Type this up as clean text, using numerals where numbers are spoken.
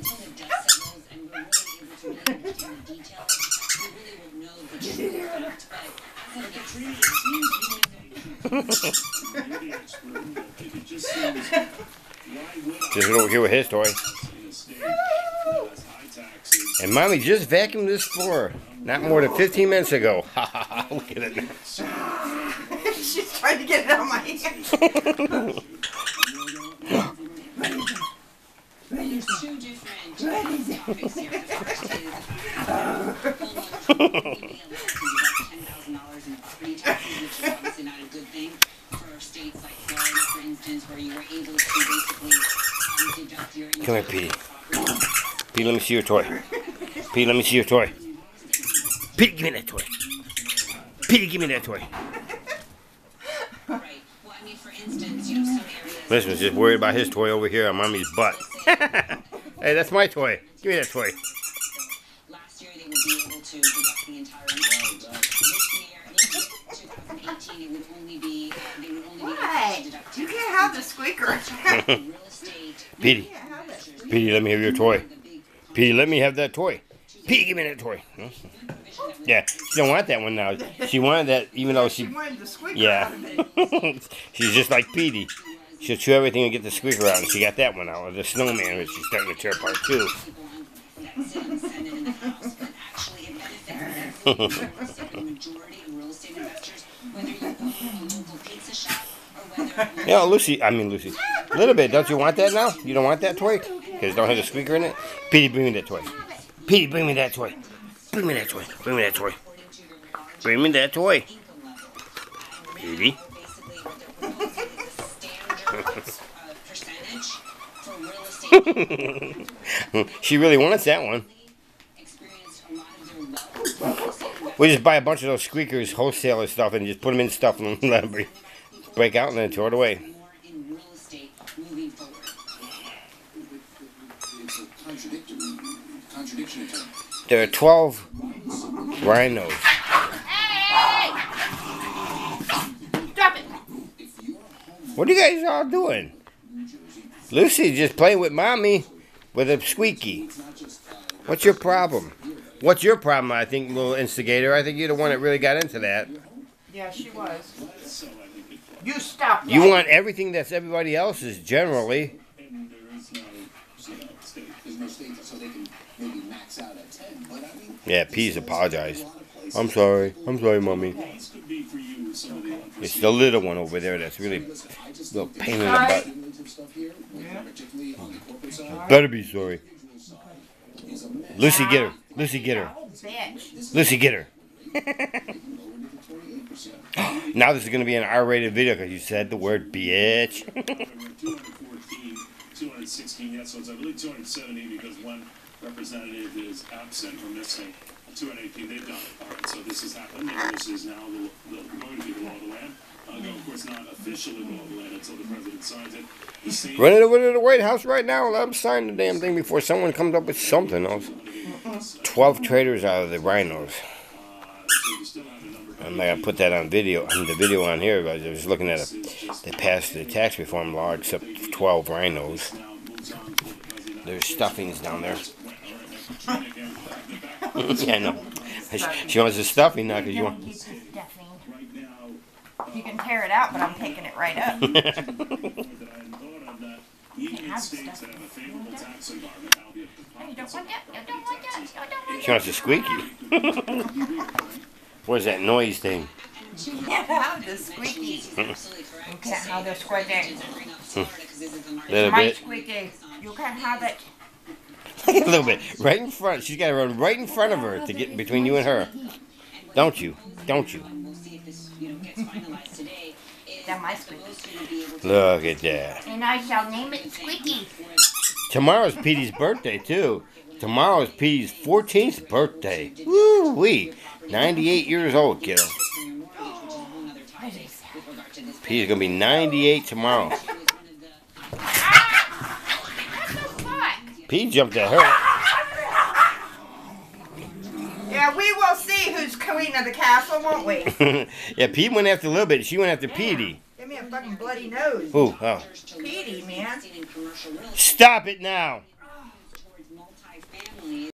Just over here with his toy. And Mommy just vacuumed this floor not more than 15 minutes ago. Ha ha ha, look at it now. She's trying to get it out of my hand. There's two different topics here. The first is $10,000 in property taxes, which is obviously not a good thing for states like Florida, for instance, where you were able to basically deduct your income. Come here, Petey. Petey, let me see your toy. Petey, let me see your toy. Petey, give me that toy. Petey, give me that toy. Right. Well, I mean, for instance, you know, some areas. Listen's just worried about his toy over here on Mommy's butt. Hey, that's my toy. Give me that toy. Last year, they would be able to deduct the entire amount. This year, in 2018, it would only be, they would only be able to deduct. You can't have the squeaker. Real estate. Petey. Petey, let me have your toy. Petey, let me have that toy. Petey, give me that toy. Yeah, she don't want that one now. She wanted that even though she wanted the squeaker. Yeah. She's just like Petey. She'll chew everything and get the squeaker out, and she got that one out. Or the snowman, which she's starting to tear apart too. Yeah, Lucy. Lucy. A little bit. Don't you want that now? You don't want that toy? Because it don't have the squeaker in it? Petey, bring me that toy. Petey, bring me that toy. Bring me that toy. Bring me that toy. Bring me that toy. Petey. She really wants that one. We just buy a bunch of those squeakers, wholesaler stuff, and just put them in stuff and let them break out and then throw it away. There are 12 rhinos. Hey! Stop it! What are you guys all doing? Lucy's just playing with Mommy with a squeaky. What's your problem? What's your problem, I think, little instigator? I think you're the one that really got into that. Yeah, she was. You stop that. You want everything that's everybody else's, generally. Yeah, P's apologized. I'm sorry, Mommy. It's the little one over there that's really a little pain in the butt. Better be sorry. Lucy, get her. Lucy, get her. Lucy, get her. Now this is going to be an R-rated video because you said the word bitch. 216, yes, so it's I believe 270 because one representative is absent or missing. 218, they've done it. All right, so this has happened, and this is now going to be the law of the land. Though, of course, not officially the law of the land until the president signs it. Run it over to the White House right now and let them sign the damn thing before someone comes up with something else. 12 traders out of the rhinos. I'm not going to put that on video. The video on here, but I was looking at they passed the tax reform law except 12 rhinos. There's stuffings down there. Yeah, I know. She wants the stuffing now because you want. You can tear it out, but I'm taking it right up. You can have the stuffing. You don't want that. You don't want that. You don't want She wants the squeaky. What is that noise thing? You can't have the squeaky. You can't have the squeaky. Little My bit. squeaky. You can't have it. A little bit. Right in front. She's got to run right in front of her to get between you and her. Don't you? Don't you? That's my squeaky. Look at that. And I shall name it Squeaky. Tomorrow's Petey's birthday, too. Tomorrow's Petey's 14th birthday. Woo-wee. 98 years old, kiddo. Petey's going to be 98 tomorrow. Pete jumped at her. Yeah, we will see who's queen of the castle, won't we? Yeah, Pete went after a little bit. She went after Petey. Give me a fucking bloody nose. Ooh, oh. Petey, man. Stop it now. family.